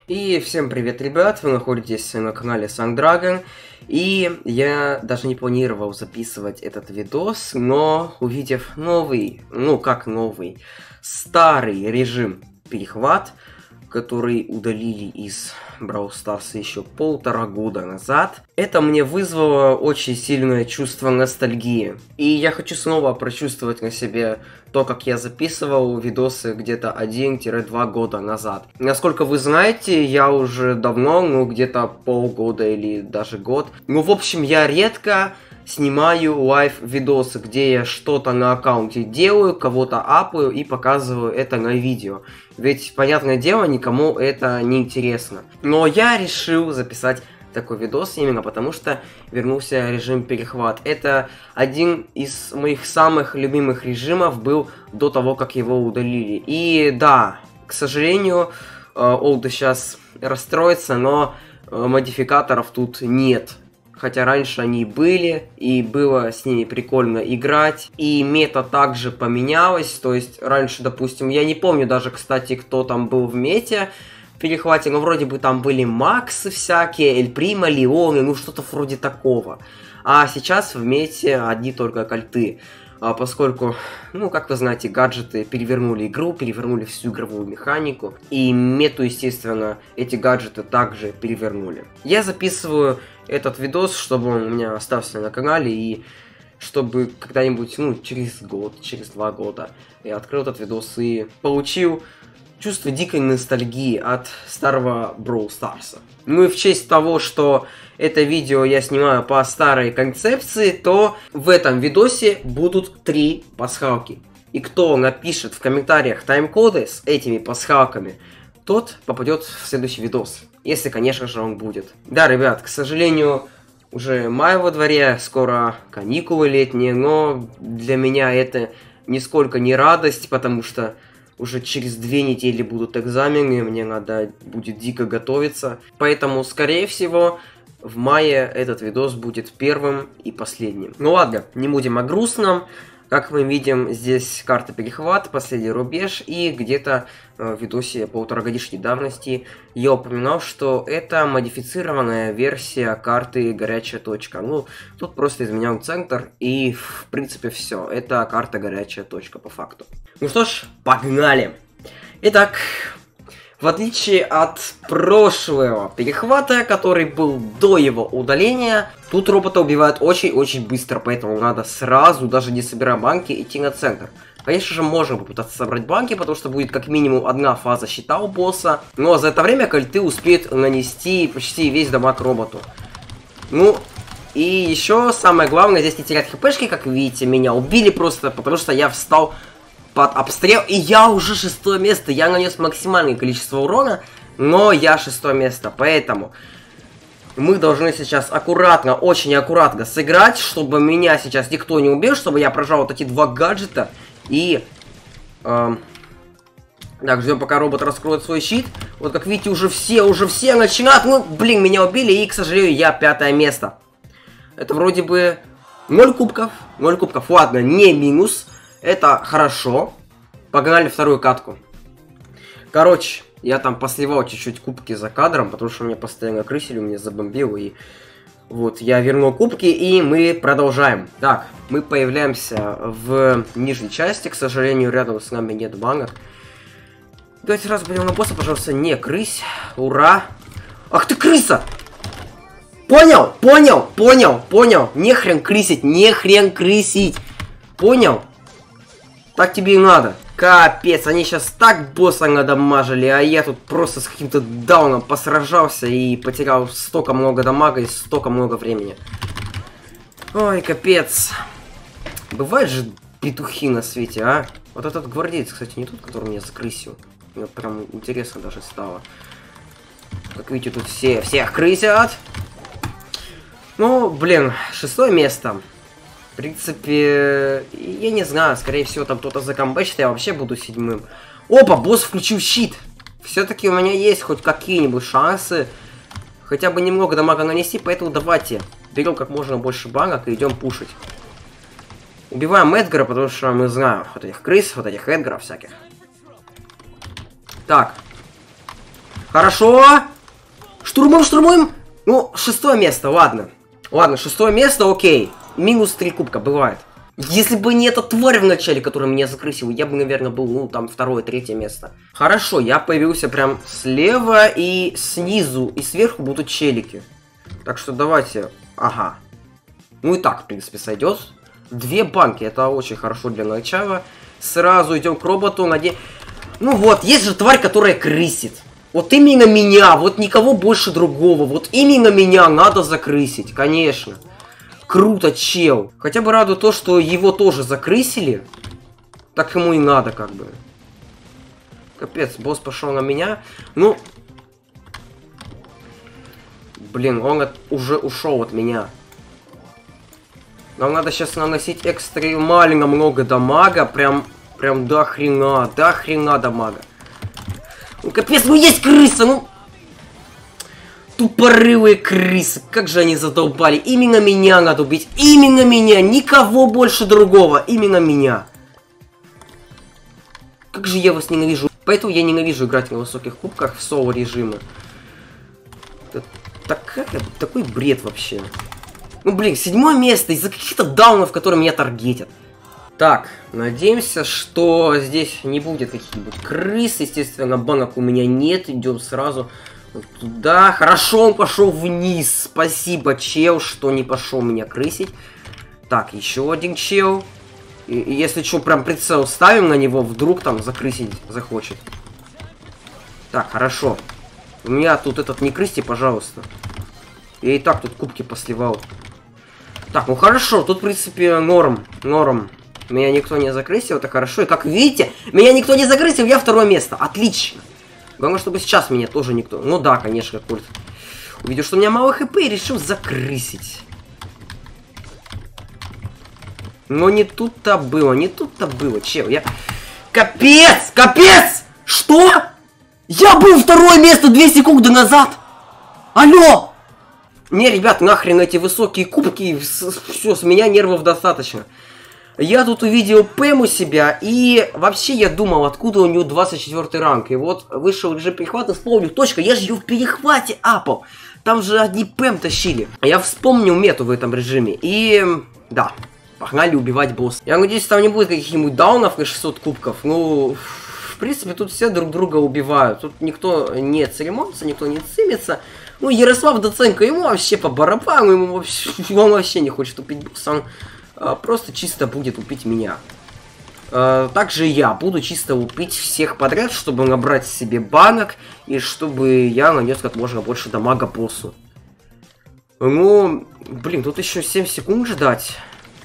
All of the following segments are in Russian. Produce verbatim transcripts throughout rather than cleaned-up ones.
И всем привет, ребят, вы находитесь на канале Sundragon, и я даже не планировал записывать этот видос, но увидев новый, ну как новый, старый режим перехват, который удалили из Brawl Stars еще полтора года назад, это мне вызвало очень сильное чувство ностальгии. И я хочу снова прочувствовать на себе то, как я записывал видосы где-то один-два года назад. Насколько вы знаете, я уже давно, ну где-то полгода или даже год, ну в общем я редко снимаю лайв-видосы, где я что-то на аккаунте делаю, кого-то апаю и показываю это на видео. Ведь, понятное дело, никому это не интересно. Но я решил записать такой видос именно потому, что вернулся режим перехват. Это один из моих самых любимых режимов был до того, как его удалили. И да, к сожалению, Олда сейчас расстроится, но модификаторов тут нет. Хотя раньше они были, и было с ними прикольно играть. И мета также поменялась. То есть раньше, допустим, я не помню даже, кстати, кто там был в мете в перехвате. Но вроде бы там были Максы всякие, Эль Прима, Леоны, ну что-то вроде такого. А сейчас в мете одни только кольты. А поскольку, ну, как вы знаете, гаджеты перевернули игру, перевернули всю игровую механику. И мету, естественно, эти гаджеты также перевернули. Я записываю этот видос, чтобы он у меня остался на канале, и чтобы когда-нибудь, ну, через год, через два года я открыл этот видос и получил чувство дикой ностальгии от старого Brawl Stars. Ну и в честь того, что это видео я снимаю по старой концепции, то в этом видосе будут три пасхалки. И кто напишет в комментариях тайм-коды с этими пасхалками, тот попадет в следующий видос. Если, конечно же, он будет. Да, ребят, к сожалению, уже май во дворе, скоро каникулы летние, но для меня это нисколько не радость, потому что уже через две недели будут экзамены, мне надо будет дико готовиться. Поэтому, скорее всего, в мае этот видос будет первым и последним. Ну ладно, не будем о грустном. Как мы видим, здесь карта перехват, последний рубеж, и где-то э, в видосе полуторагодичной давности я упоминал, что это модифицированная версия карты горячая точка. Ну, тут просто изменял центр, и в принципе все. Это карта горячая точка по факту. Ну что ж, погнали! Итак, в отличие от прошлого перехвата, который был до его удаления, тут робота убивают очень-очень быстро, поэтому надо сразу, даже не собирая банки, идти на центр. Конечно же, можно попытаться собрать банки, потому что будет как минимум одна фаза щита у босса, но за это время кольты успеют нанести почти весь дамаг роботу. Ну, и еще самое главное, здесь не терять хпшки, как видите, меня убили просто, потому что я встал под обстрел, и я уже шестое место. Я нанес максимальное количество урона, но я шестое место. Поэтому мы должны сейчас аккуратно, очень аккуратно сыграть, чтобы меня сейчас никто не убил, чтобы я прожал вот эти два гаджета. И э, так, ждем, пока робот раскроет свой щит. Вот как видите, уже все, уже все начинают. Ну, блин, меня убили, и, к сожалению, я пятое место. Это вроде бы ноль кубков. ноль кубков, ладно, не минус. Это хорошо. Погнали вторую катку. Короче, я там посливал чуть-чуть кубки за кадром, потому что меня постоянно крысили, меня забомбило. И вот, я вернул кубки, и мы продолжаем. Так, мы появляемся в нижней части. К сожалению, рядом с нами нет банок. Давайте сразу пойдем на босса, пожалуйста. Не крысь. Ура. Ах ты крыса! Понял, понял, понял, понял. Не хрен крысить, не хрен крысить. Понял? Так тебе и надо. Капец, они сейчас так босса надамажили, а я тут просто с каким-то дауном посражался и потерял столько много дамага и столько много времени. Ой, капец. Бывают же петухи на свете, а? Вот этот гвардеец, кстати, не тот, который меня закрысил. Мне прям интересно даже стало. Как видите, тут все, всех крысят. Ну, блин, шестое место. В принципе, я не знаю, скорее всего, там кто-то закомбэчит, я вообще буду седьмым. Опа, босс включил щит. Все-таки у меня есть хоть какие-нибудь шансы хотя бы немного дамага нанести, поэтому давайте берем как можно больше банок и идем пушить. Убиваем Эдгара, потому что мы знаем вот этих крыс, вот этих Эдгаров всяких. Так. Хорошо. Штурмуем, штурмуем. Ну, шестое место, ладно. Ладно, шестое место, окей. Минус три кубка, бывает. Если бы не эта тварь в начале, которая меня закрысила, я бы, наверное, был, ну, там, второе, третье место. Хорошо, я появился прям слева и снизу, и сверху будут челики. Так что давайте... Ага. Ну и так, в принципе, сойдет. Две банки, это очень хорошо для начала. Сразу идем к роботу, наде... Ну вот, есть же тварь, которая крысит. Вот именно меня, вот никого больше другого. Вот именно меня надо закрысить, конечно. Круто, чел. Хотя бы радует то, что его тоже закрысили. Так ему и надо, как бы. Капец, босс пошел на меня. Ну... Блин, он от... уже ушел от меня. Нам надо сейчас наносить экстремально много дамага. Прям, прям до хрена, до хрена дамага. Ну капец, ну есть крыса, ну... Тупорылые крысы, как же они задолбали. Именно меня надо убить, именно меня, никого больше другого, именно меня. Как же я вас ненавижу. Поэтому я ненавижу играть на высоких кубках в соло режиме. Такая, такой бред вообще. Ну блин, седьмое место из-за каких-то даунов, которые меня таргетят. Так, надеемся, что здесь не будет каких-нибудь крыс. Естественно, банок у меня нет. Идем сразу вот туда. Хорошо, он пошел вниз. Спасибо, чел, что не пошел меня крысить. Так, еще один чел. И, и если что, прям прицел ставим на него, вдруг там закрысить захочет. Так, хорошо. У меня тут этот не крысьте, пожалуйста. Я и так тут кубки посливал. Так, ну хорошо, тут в принципе норм, норм. Меня никто не закрысил, это хорошо. И как видите, меня никто не закрысил, я второе место. Отлично. Главное, чтобы сейчас меня тоже никто... Ну да, конечно, культ. Увидел, что у меня мало хп и решил закрысить. Но не тут-то было, не тут-то было, чел. Я... Капец! Капец! Что? Я был второе место две секунды назад! Алло! Не, ребят, нахрен эти высокие кубки. Все, с меня нервов достаточно. Я тут увидел Пэм у себя, и вообще я думал, откуда у нее двадцать четвёртый ранг. И вот вышел режим перехвата, вспомнил, точка, я же ее в перехвате апал. Там же одни Пэм тащили. Я вспомнил мету в этом режиме, и да, погнали убивать босса. Я надеюсь, там не будет каких-нибудь даунов на шестьсот кубков. Ну, в принципе, тут все друг друга убивают. Тут никто не церемонится, никто не цимится. Ну, Ярослав Доценко, ему вообще по барабану, ему вообще, он вообще не хочет убить босса, он а, просто чисто будет убить меня. А, также я буду чисто убить всех подряд, чтобы набрать себе банок, и чтобы я нанес как можно больше дамага боссу. Ну, блин, тут еще семь секунд ждать.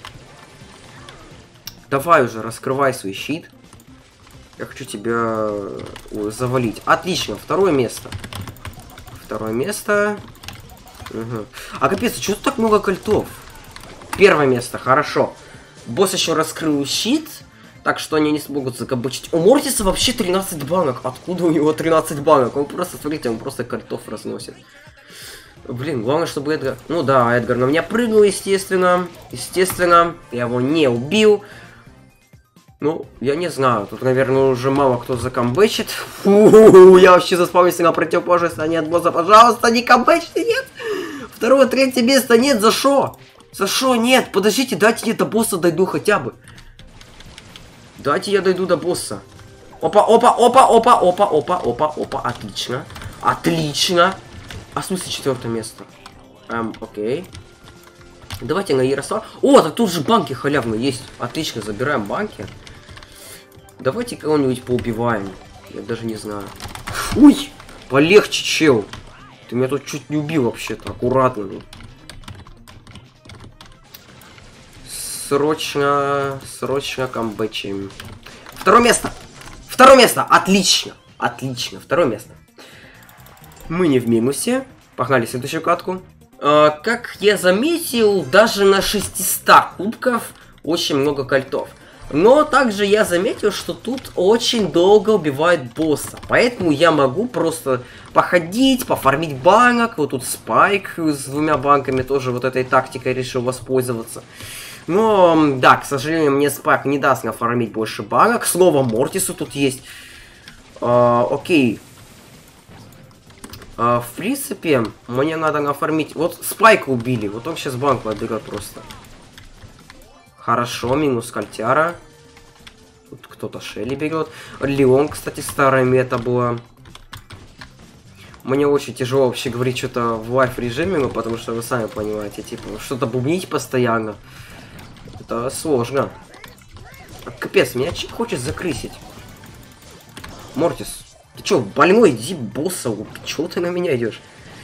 Давай уже, раскрывай свой щит. Я хочу тебя завалить. Отлично, второе место. Второе место. Угу. А капец, а что тут так много кольтов? Первое место, хорошо. Босс еще раскрыл щит, так что они не смогут закабычить. У Мортиса вообще тринадцать банок. Откуда у него тринадцать банок? Он просто, смотрите, он просто кольтов разносит. Блин, главное, чтобы Эдгар... Ну да, Эдгар на меня прыгнул, естественно. Естественно, я его не убил. Ну, я не знаю, тут, наверное, уже мало кто закамбэчит. Фу, я вообще заспавнился на противоположной стороне от босса. Пожалуйста, не камбэчите, нет! Второе, третье место, нет, за шо? За шо, нет? Подождите, дайте я до босса дойду хотя бы. Дайте я дойду до босса. Опа, опа, опа, опа, опа, опа, опа, опа, отлично. Отлично. А в смысле четвертое место? Эм, окей. Давайте на Ярослав. О, так тут же банки халявные есть. Отлично, забираем банки. Давайте кого-нибудь поубиваем. Я даже не знаю. Ой, полегче, чел. Ты меня тут чуть не убил вообще-то. Аккуратно. Срочно, срочно камбэчим. Второе место. Второе место. Отлично. Отлично. Второе место. Мы не в минусе. Погнали в следующую катку. А, как я заметил, даже на шестистах кубков очень много кольтов. Но также я заметил, что тут очень долго убивает босса. Поэтому я могу просто походить, пофармить банок. Вот тут Спайк с двумя банками тоже вот этой тактикой решил воспользоваться. Но, да, к сожалению, мне Спайк не даст нафармить больше банок. Снова Мортису тут есть. А, окей. А, в принципе, мне надо нафармить... Вот Спайка убили, вот он сейчас банку отберет просто. Хорошо, минус Кальтяра. Тут кто-то Шелли берет. Леон, кстати, старая мета была. Мне очень тяжело вообще говорить что-то в лайф-режиме, ну, потому что вы сами понимаете, типа, что-то бубнить постоянно. Это сложно. Капец, меня чик хочет закрысить. Мортис, ты чё, больной? Иди босса, чё ты на меня идешь?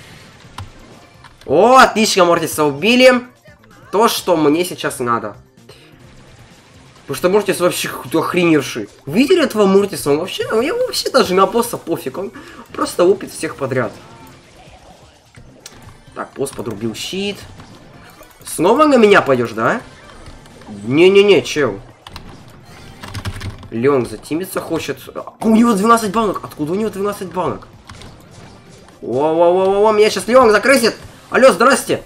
О, отлично, Мортиса убили. То, что мне сейчас надо. Потому что Мортис вообще охреневший. Видели этого Мортиса? Он вообще, я вообще даже на босса пофиг. Он просто лупит всех подряд. Так, босс подрубил щит. Снова на меня пойдешь, да? Не-не-не, чел. Леон затимиться хочет. А у него двенадцать банок. Откуда у него двенадцать банок? О-о-о-о-о, меня сейчас Леон закрысит. Алло, здрасте.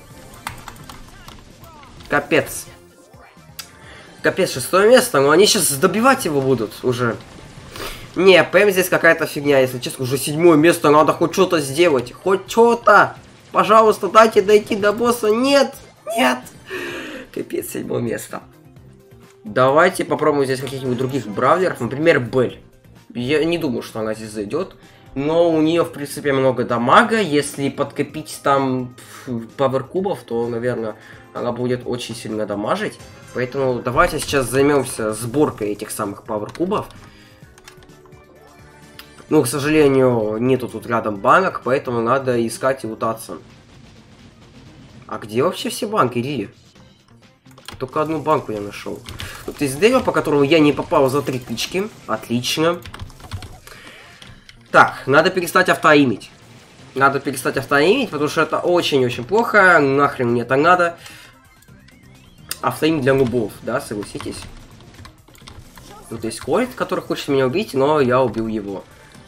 Капец. Капец, шестое место, но они сейчас добивать его будут уже. Не, ПМ здесь какая-то фигня, если честно, уже седьмое место, надо хоть что-то сделать. Хоть что-то. Пожалуйста, дайте дойти до босса. Нет, нет. Капец, седьмое место. Давайте попробуем здесь каких-нибудь других бравлеров, например, Бель. Я не думаю, что она здесь зайдет. Но у нее, в принципе, много дамага. Если подкопить там пауэр-кубов, то, наверное, она будет очень сильно дамажить. Поэтому давайте сейчас займемся сборкой этих самых пауэр-кубов. Ну, к сожалению, нету тут рядом банок, поэтому надо искать и лутаться. А где вообще все банки, Ри? Только одну банку я нашел. Тут есть дерево, по которому я не попал за три тычки. Отлично. Так, надо перестать автоимить. Надо перестать автоимить, потому что это очень-очень плохо. Нахрен мне это надо. Автоим для нубов, да, согласитесь? Тут есть Корит, который хочет меня убить, но я убил его.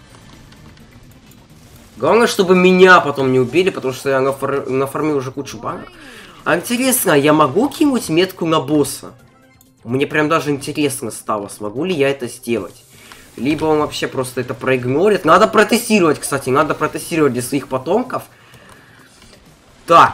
Главное, чтобы меня потом не убили, потому что я нафар... нафармил уже кучу банок. А интересно, я могу кинуть метку на босса? Мне прям даже интересно стало, смогу ли я это сделать. Либо он вообще просто это проигнорит. Надо протестировать, кстати, надо протестировать для своих потомков. Так.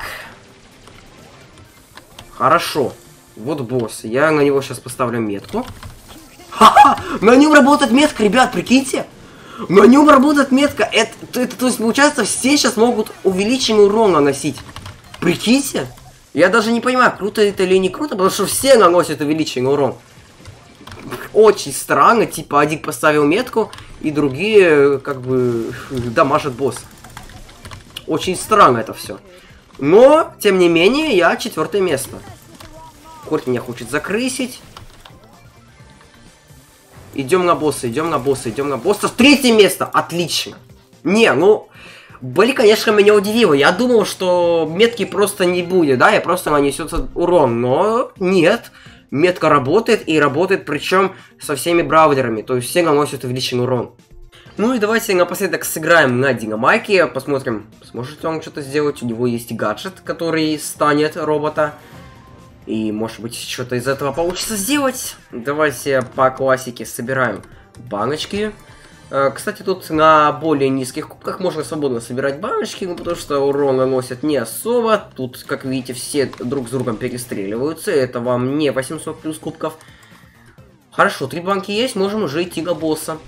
Хорошо. Вот босс. Я на него сейчас поставлю метку. Ха-ха! На нем работает метка, ребят, прикиньте. На нем работает метка. Это, это, то есть, получается, все сейчас могут увеличенный урон наносить. Прикиньте. Я даже не понимаю, круто это или не круто, потому что все наносят увеличенный урон. Очень странно, типа один поставил метку, и другие, как бы, дамажат босса. Очень странно это все. Но, тем не менее, я четвертое место. Корт меня хочет закрысить. Идем на босса, идем на босса, идем на босса. Третье место! Отлично! Не, ну... Были, конечно, меня удивило. Я думал, что метки просто не будет, да, и просто нанесется урон. Но нет. Метка работает, и работает, причем со всеми браузерами. То есть все наносят увеличенный урон. Ну и давайте напоследок сыграем на Динамайке. Посмотрим, сможет ли он что-то сделать. У него есть гаджет, который станет робота. И, может быть, что-то из этого получится сделать. Давайте по классике собираем баночки. Кстати, тут на более низких кубках можно свободно собирать баночки, ну, потому что урон наносят не особо. Тут, как видите, все друг с другом перестреливаются. Это вам не восемьсот плюс кубков. Хорошо, три банки есть, можем уже идти на босса.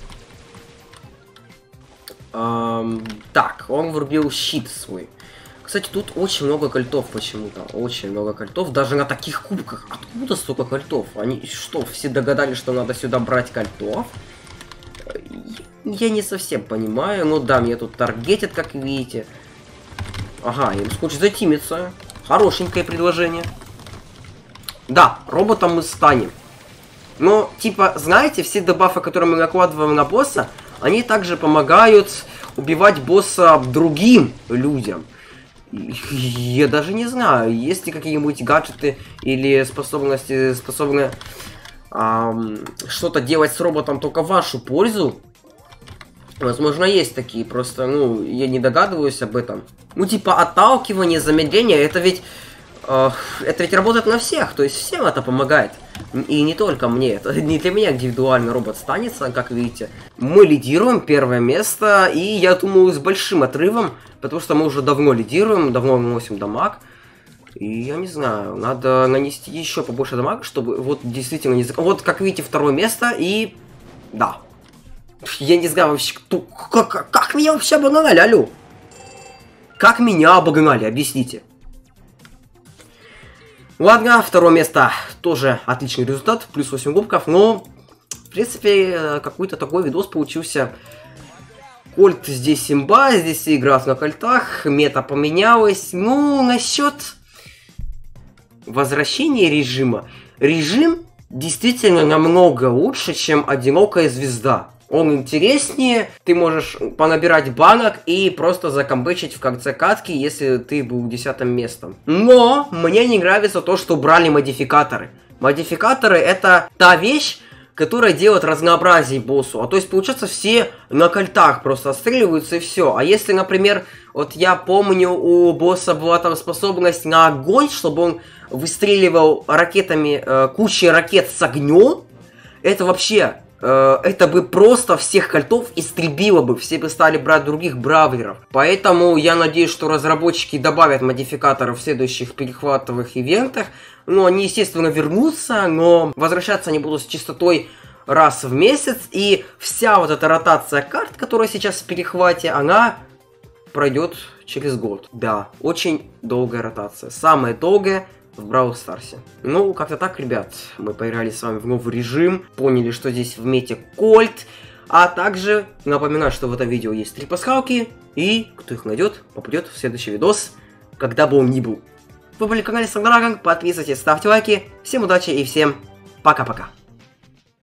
Эм, так, он врубил щит свой. Кстати, тут очень много кольтов почему-то. Очень много кольтов. Даже на таких кубках. Откуда столько кольтов? Они что, все догадались, что надо сюда брать кольтов? Я не совсем понимаю. Ну да, мне тут таргетят, как видите. Ага, им хочет затимиться. Хорошенькое предложение. Да, роботом мы станем. Но, типа, знаете, все дебафы, которые мы накладываем на босса, они также помогают убивать босса другим людям. Я даже не знаю, есть ли какие-нибудь гаджеты или способности, способны эм, что-то делать с роботом только в вашу пользу. Возможно, есть такие, просто, ну, я не догадываюсь об этом. Ну, типа, отталкивание, замедление, это ведь э, это ведь работает на всех, то есть всем это помогает. И не только мне, это не для меня индивидуально робот станется, как видите. Мы лидируем первое место, и я думаю, с большим отрывом, потому что мы уже давно лидируем, давно наносим дамаг. И я не знаю, надо нанести еще побольше дамага, чтобы вот действительно не... Вот, как видите, второе место, и... Да. Я не знаю вообще, кто... Как, как меня вообще обогнали, алло? Как меня обогнали, объясните. Ладно, второе место тоже отличный результат, плюс восемь кубков, но, в принципе, какой-то такой видос получился. Кольт здесь имба, здесь игра на кольтах, мета поменялась. Ну, насчет возвращения режима. Режим действительно намного лучше, чем одинокая звезда. Он интереснее, ты можешь понабирать банок и просто закомбычить в конце катки, если ты был десятым местом. Но мне не нравится то, что убрали модификаторы. Модификаторы — это та вещь, которая делает разнообразие боссу. А то есть, получается, все на кольтах просто отстреливаются и все. А если, например, вот я помню, у босса была там способность на огонь, чтобы он выстреливал ракетами, э, кучей ракет с огнем, это вообще... это бы просто всех кольтов истребило бы, все бы стали брать других бравлеров. Поэтому я надеюсь, что разработчики добавят модификаторы в следующих перехватовых ивентах. Ну, они, естественно, вернутся, но возвращаться они будут с частотой раз в месяц. И вся вот эта ротация карт, которая сейчас в перехвате, она пройдет через год. Да, очень долгая ротация. Самая долгая в Бравл Старсе. Ну, как-то так, ребят. Мы поиграли с вами в новый режим, поняли, что здесь в мете Кольт, а также напоминаю, что в этом видео есть три пасхалки, и кто их найдет, попадет в следующий видос, когда бы он ни был. Вы были на канале Сангдрагон, подписывайтесь, ставьте лайки, всем удачи и всем пока-пока.